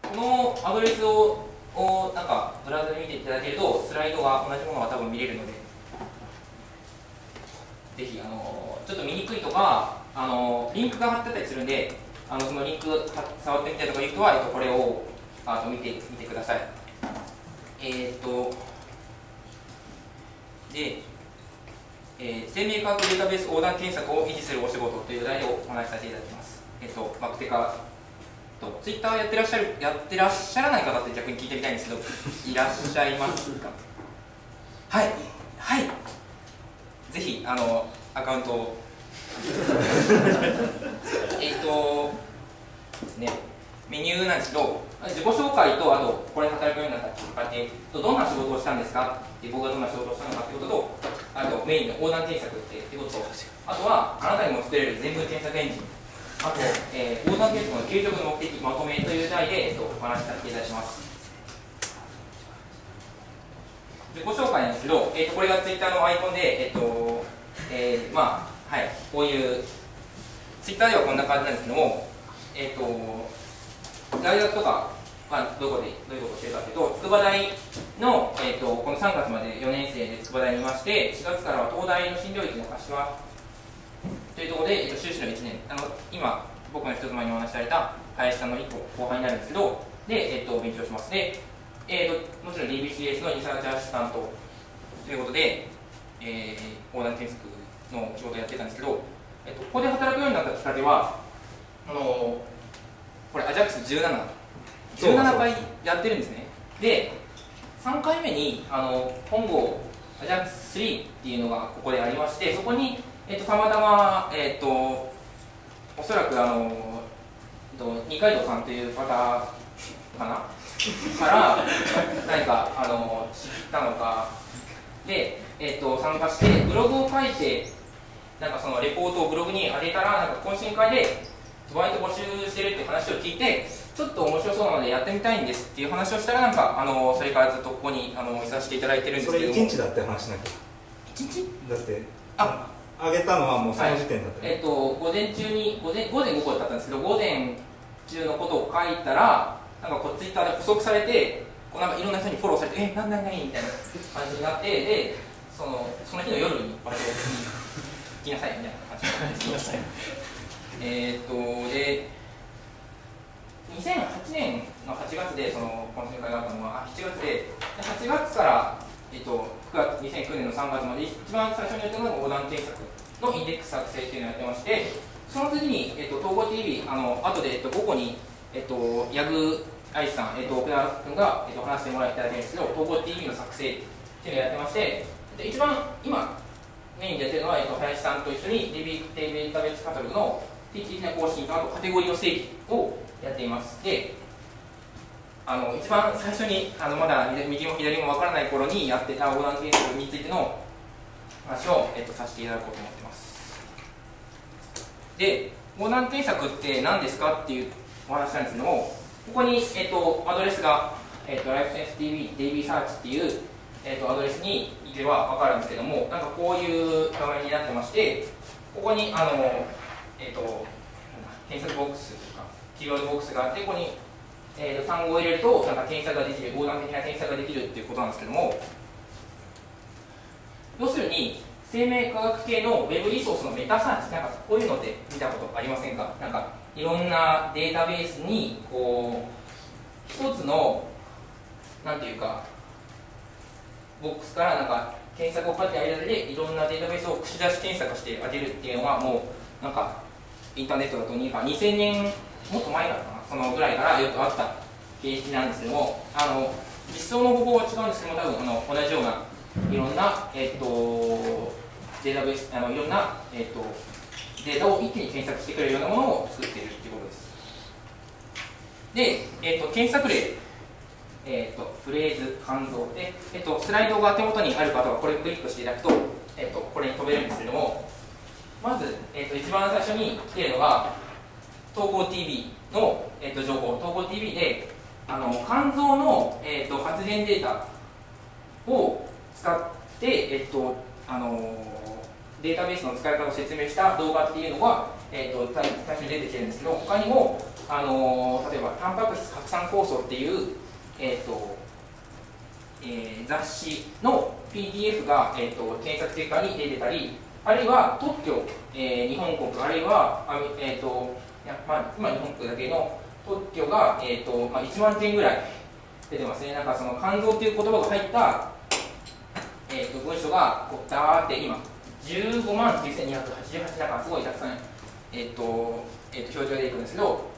このアドレスをなんかブラウザで見ていただけると、スライドが同じものが多分見れるので、ぜひちょっと見にくいとか、リンクが貼ってたりするんで、そのリンク触ってみたいとかいう人は、これを見てください。で、生命科学データベース横断検索を維持するお仕事という題でお話しさせていただきます。バクテカとツイッターやってらっしゃらない方って逆に聞いてみたいんですけど、いらっしゃいますか？はい、はい、ぜひアカウントをですね、メニューなんですけど、自己紹介と、あとこれ働くようになったきっかけと、どんな仕事をしたんですかって、僕がどんな仕事をしたのかってことと、あとメインの横断検索ってことと、あとはあなたにも作れる全部検索エンジン、あと、横断検索の究極の目的まとめという題で、お話しさせていただきます。自己紹介なんですけど、これがツイッターのアイコンで、まあ、はい、こういうツイッターではこんな感じなんですけども、大学とか、どういうことをしているかというと、筑波大の、この3月まで4年生で筑波大にいまして、4月からは東大の新領域の柏というところで、修士の1年、今、僕の一つ前にお話しされた林さんの1個後輩になるんですけど、で、勉強します。で、もちろん DBCS のリサーチアシスタントということで、横断検索の仕事をやってたんですけど、ここで働くようになったきっかけは、これ AJAX17 回やってるんですね。で、3回目に本郷 AJAX3 っていうのがここでありまして、そこに、たまたま、おそらく二階堂さんという方かなから何か知ったのかで、参加してブログを書いて、なんかそのレポートをブログに上げたら、なんか懇親会でバイト募集してるっていう話を聞いて、ちょっと面白そうなのでやってみたいんですっていう話をしたら、なんかそれからずっとここにいさせていただいてるんですけども。 それ1日だって話しなきゃ。 1日だってあげたのはもうその時点だった、ね、 午前中に午前午後だったんですけど、午前中のことを書いたら、なんかこうツイッターで補足されて、こうなんかいろんな人にフォローされて、何みたいな感じになって、でその日の夜にバイトに行きなさいみたいな感じになってで2008年の8月でその懇親会があったのは7月で、8月から2009年の3月まで一番最初にやったのが横断検索のインデックス作成っていうのをやってまして、その次に、統合 TV、後で、午後に、ヤグアイスさん、奥田君が、話してもらいただけるんですけど、統合 TV の作成っていうのをやってまして、一番今メインでやってるのは、林さんと一緒に DB データベースカタログの定期的な更新と、あとカテゴリーの整理をやっています。で、一番最初にまだ右も左もわからない頃にやってた横断検索についての話を、させていただこうと思っています。で、横断検索って何ですかっていうお話なんですけども、ここに、アドレスが、LifeSenseDB、DB サーチっていう、アドレスに行けばわかるんですけども、なんかこういう画面になってまして、ここに検索ボックスとかキーワードボックスがあって、ここに単語を入れるとなんか検索ができる、横断的な検索ができるっていうことなんですけども、要するに生命科学系のウェブリソースのメタサーチ、なんかこういうのって見たことありませんか？なんかいろんなデータベースにこう一つのなんていうかボックスからなんか検索をかけてあげるだけでいろんなデータベースを串出し検索してあげるっていうのは、もうなんかインターネットだと2000年もっと前だったかな、そのぐらいからよくあった形式なんですけども、実装の方法は違うんですけども、多分同じようないろんな、データベース、いろんな、データを一気に検索してくれるようなものを作っているということです。で、検索例、フレーズ、肝臓で、スライドが手元にある方はこれをクリックしていただくと、これに飛べるんですけども、まず、一番最初に来ているのが統合 TV の、情報。統合 TV で肝臓の、発現データを使って、データベースの使い方を説明した動画っていうのが、最初に出てきてるんですけど、他にも例えばタンパク質拡散構想っていう、雑誌の PDF が、検索結果に出てたり、あるいは特許、日本国、あるいは、今日本国だけの特許が、1万件ぐらい出てますね。なんかその肝臓っていう言葉が入った、文章がこうダーって今15万9288、なんかすごいたくさん、表示が出てくるんですけど、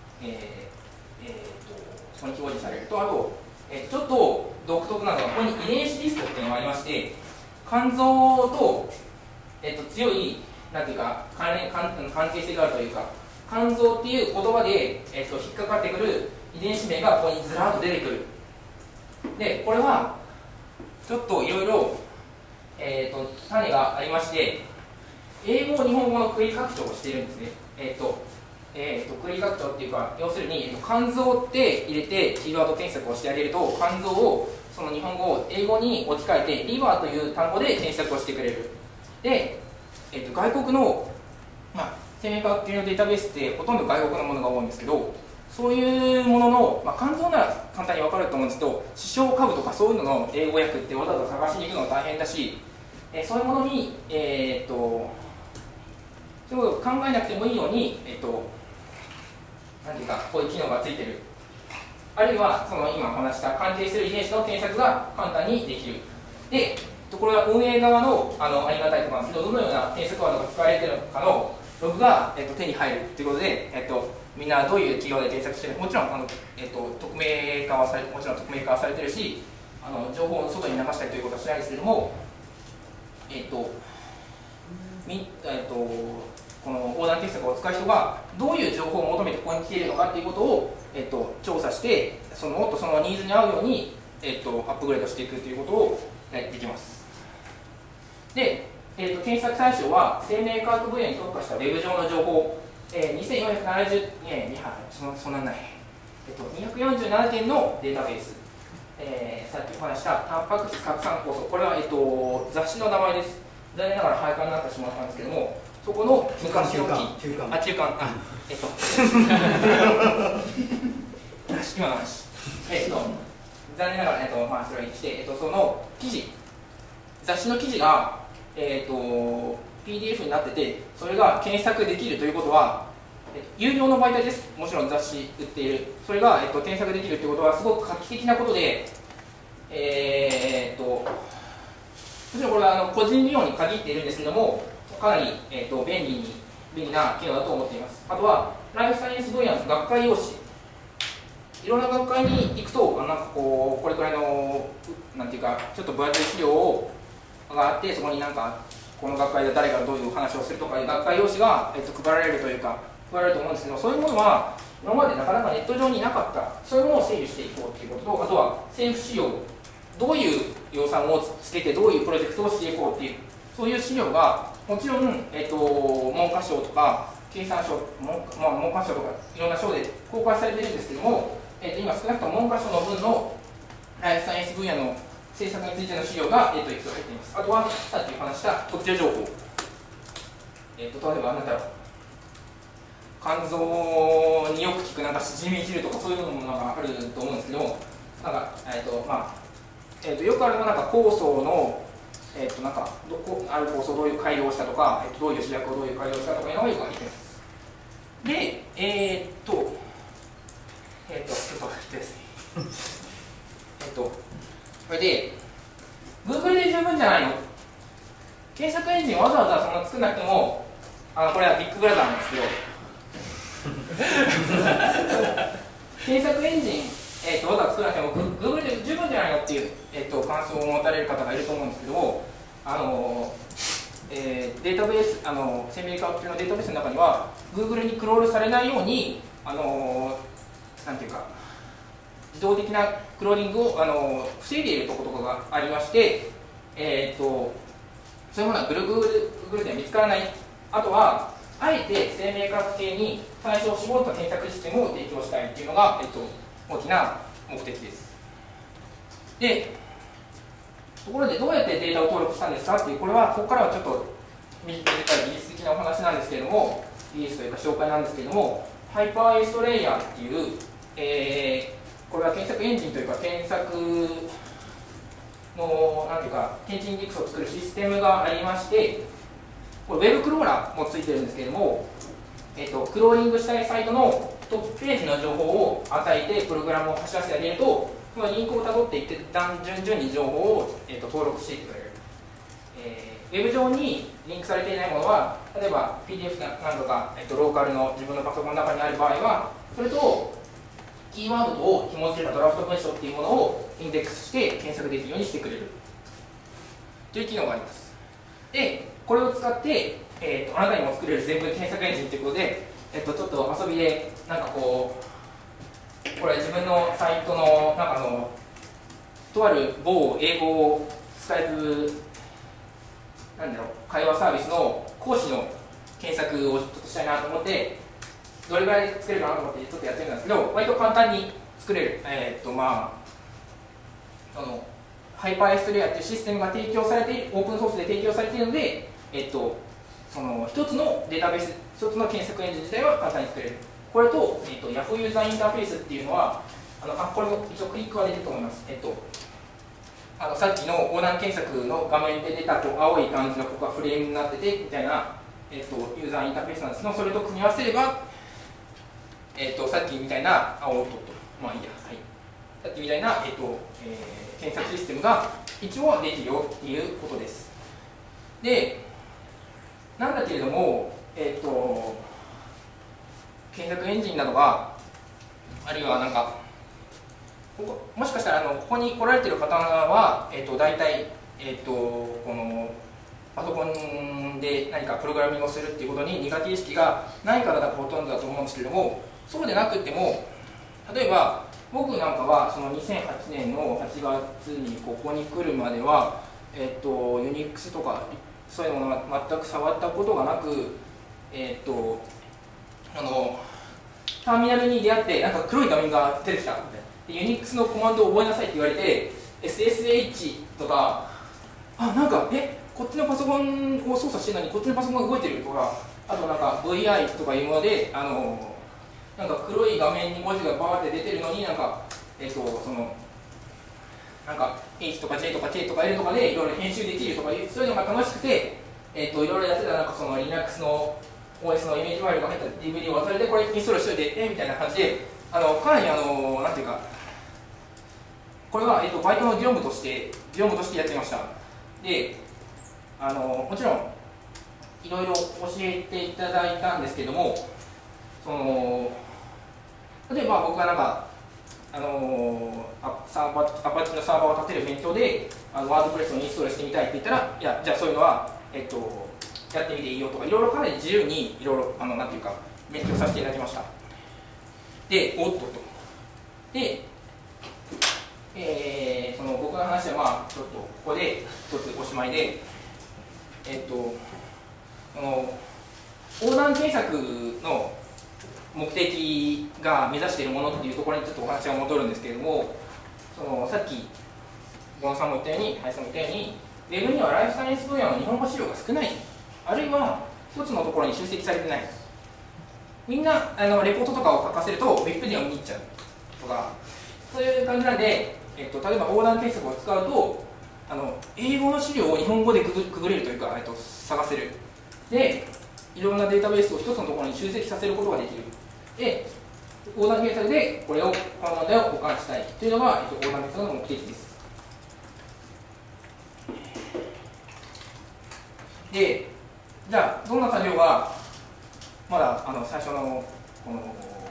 そこに表示されると、あと、ちょっと独特なのが、ここに遺伝子リストっていうのがありまして、肝臓と、強い、なんていうか関係性があるというか、肝臓っていう言葉で、引っかかってくる遺伝子名がここにずらっと出てくる。で、これは、ちょっといろいろ、種がありまして、英語、日本語の繰り拡張をしているんですね。繰り拡張っていうか、要するに、肝臓って入れてキーワード検索をしてあげると、肝臓をその日本語を英語に置き換えて、リバーという単語で検索をしてくれる。で、外国の、生命科学系のデータベースってほとんど外国のものが多いんですけど、そういうものの、肝臓なら簡単に分かると思うんですけど、視床下部とかそういうのの英語訳ってわざわざ探しに行くのが大変だし、そういうものに、そういうことを考えなくてもいいように、なんていうか、こういう機能がついてる。あるいは、その今話した関係する遺伝子の検索が簡単にできる。で、これは運営側のありがたいところなんですけど、どのような検索ワードが使われているのかのログが、手に入るということで、みんなどういう企業で検索してるのか、もちろん匿名化はされてるし、情報を外に流したりということはしないですけれども、この横断検索を使う人がどういう情報を求めてここに来ているのかということを、調査して、もっとそのニーズに合うように、アップグレードしていくということをできます。で、検索対象は生命科学分野に特化したウェブ上の情報、2470、そんなんない、247件のデータベース、さっきお話したタンパク質拡散構想、これは、雑誌の名前です。残念ながら廃刊になってしまったんですけども、そこの昔の記、今の話、残念ながら、それにして、その記事、雑誌の記事が、PDF になってて、それが検索できるということは、有料の媒体です、もちろん雑誌売っている、それが、検索できるということは、すごく画期的なことで、もちろんこれは個人利用に限っているんですけども、かなり、便利な機能だと思っています。あとは、ライフサイエンス分野の学会用紙、いろんな学会に行くと、なんかこれくらいの、なんていうか、ちょっと分厚い資料があって、そこになんか、この学会で誰がどういう話をするとかいう学会用紙が、配られるというか、配られると思うんですけど、そういうものは、今までなかなかネット上になかった、そういうものを整理していこうということと、あとは政府資料、どういう予算をつけて、どういうプロジェクトをしていこうという、そういう資料が、もちろん、文科省とか、経産省、文科省とか、いろんな省で公開されているんですけども、今、少なくとも文科省の分のライフサイエンス分野の政策についての資料が、いくつか入っています。あとは、さっきお話した特徴情報。例えば、なんだろう、肝臓によく効くなんかしじみ汁とか、そういうものがあると思うんですけども、なんか、よくあるのは、なんか酵素の、なんかある酵素をどういう改良をしたとか、どういう主役をどういう改良をしたとかいうのがよく入っています。で、ちょっとですね。これで、Google で十分じゃないの？検索エンジンわざわざそんな作らなくても、これはビッグブラザーなんですけど、検索エンジン、わざわざ作らなくても、Google で十分じゃないのっていう、感想を持たれる方がいると思うんですけども、データベース、生命科学系のデータベースの中には、Google にクロールされないように、なんていうか、自動的なクローリングを防いでいるところがありまして、そういうものはGoogle では見つからない。あとは、あえて生命科学系に対象を絞った検索システムを提供したいというのが、大きな目的です。で、ところでどうやってデータを登録したんですかっていう、これは、ここからはちょっと短い技術的なお話なんですけれども、技術というか紹介なんですけれども、 ハイパーエストレイヤーっていう、これは検索エンジンというか検索のなんていうか検知インデックスを作るシステムがありまして、これウェブクローラーもついてるんですけれども、クローリングしたいサイトのトップページの情報を与えてプログラムを走らせてあげると、そのリンクをたどっていって順々に情報を、登録していってくれる。ウェブ上にリンクされていないものは、例えば PDF なんとか、ローカルの自分のパソコンの中にある場合は、それとキーワードを紐付けたドラフト文章っていうものをインデックスして検索できるようにしてくれるという機能があります。で、これを使って、あなたにも作れる全部検索エンジンということで、ちょっと遊びで、なんかこう、これは自分のサイトの中のとある某英語スカイプなんだろう会話サービスの講師の検索をちょっとしたいなと思って、どれぐらい作れるかなと思ってちょっとやってみたんですけど、割と簡単に作れる、ハイパーエストレイヤーっていうシステムが提供されている、オープンソースで提供されているので、その一つのデータベース、一つの検索エンジン自体は簡単に作れる。これと、Yahoo ユーザーインターフェースっていうのは、これも一応クリックは出てると思います。さっきの横断検索の画面で出たこう青い感じのここがフレームになっててみたいな、ユーザーインターフェースなんですけど、それと組み合わせれば、さっきみたいな、まあいいや、はい、さっきみたいな、検索システムが一応できるよっていうことです。で、なんだけれども、検索エンジンなどが、あるいはなんか、もしかしたらここに来られている方は、大体、このパソコンで何かプログラミングをするっていうことに苦手意識がない方がほとんどだと思うんですけれども、そうでなくても、例えば僕なんかはその2008年の8月にここに来るまでは、Unix とかそういうものは全く触ったことがなく、ターミナルに出会ってなんか黒い画面が出てきたみたいな。Unix のコマンドを覚えなさいって言われて SSH とかなんかこっちのパソコンを操作してるのにこっちのパソコンが動いてるとか、あとなんか VI とかいうものでなんか黒い画面に文字がバーって出てるのになんかそのなんか H とか J とか K とか L とかでいろいろ編集できるとかいうそういうのが楽しくていろいろやってたらなんかその Linux の OS のイメージファイルが入った DVD を忘れてこれインストールしといてみたいな感じでかなりなんていうかこれはバイトの業務としてやってました。でもちろんいろいろ教えていただいたんですけども、その例えば僕がなんかアパッチのサーバーを立てる勉強でワードプレスをインストールしてみたいって言ったら、いやじゃあそういうのは、やってみていいよとかいろいろかなり自由にいろいろなんていうか勉強させていただきました。でで、その僕の話はちょっとここで一つおしまいで、この横断検索の目的が目指しているものっていうところにちょっとお話が戻るんですけれども、そのさっきゴンさんも言ったように、林さんも言ったように、ウェブにはライフサイエンス分野の日本語資料が少ない、あるいは一つのところに集積されてない、みんなレポートとかを書かせるとウィキペディアを見に行っちゃうとか、そういう感じなんで、例えば横断検索を使うと英語の資料を日本語でくぐれるというか、探せる。で、いろんなデータベースを一つのところに集積させることができる。で、横断検索でこの問題を保管したいというのが、横断検索の目的です。で、じゃあどんな作業がまだ最初のこの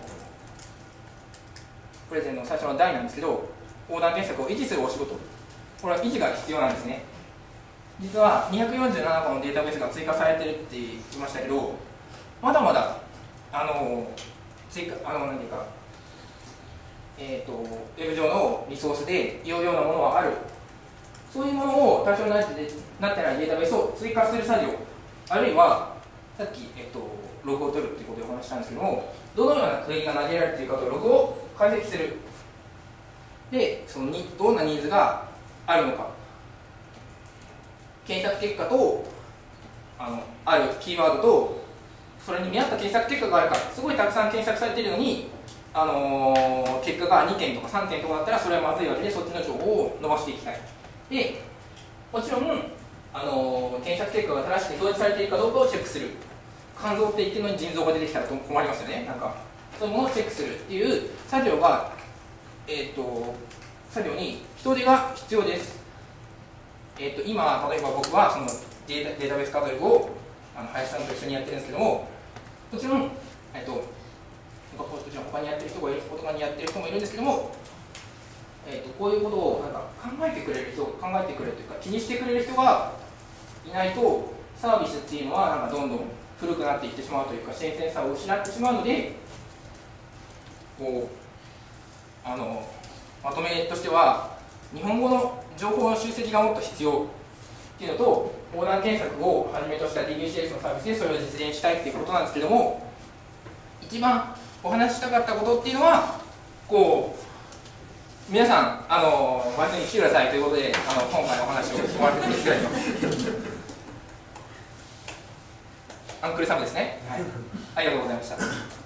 プレゼンの最初の題なんですけど、横断検索を維持するお仕事、これは維持が必要なんですね。実は247個のデータベースが追加されてるって言いましたけど、まだまだ追加何ていうかウェブ上のリソースで言うようなものはある。そういうものを対象になってないデータベースを追加する作業、あるいはさっき、ログを取るということでお話したんですけども、どのようなクエリが投げられているかとログを解析する。で、どんなニーズがあるのか、検索結果とあるキーワードとそれに見合った検索結果があるか、すごいたくさん検索されているのに、結果が2件とか3件とかだったらそれはまずいわけで、そっちの情報を伸ばしていきたい。でもちろん検索結果が正しく表示されているかどうかをチェックする。肝臓って言ってるのに腎臓が出てきたら困りますよね。なんかそういうものをチェックするっていう作業が、作業に人手が必要です。今例えば僕はそのデータベースカタログを林さんと一緒にやってるんですけども、もちろん他にやってる人がいる、他にやってる人もいるんですけども、こういうことをなんか考えてくれる人、考えてくれるというか気にしてくれる人がいないと、サービスっていうのはなんかどんどん古くなっていってしまうというか、新鮮さを失ってしまうので、こうまとめとしては、日本語の情報の集積がもっと必要っていうのと、横断検索をはじめとした DBCS のサービスでそれを実現したいっていうことなんですけども、一番お話ししたかったことっていうのは、こう皆さんバイトに来てくださいということで今回のお話を終わらせていただきます。アンクルサムですね、はい、ありがとうございました。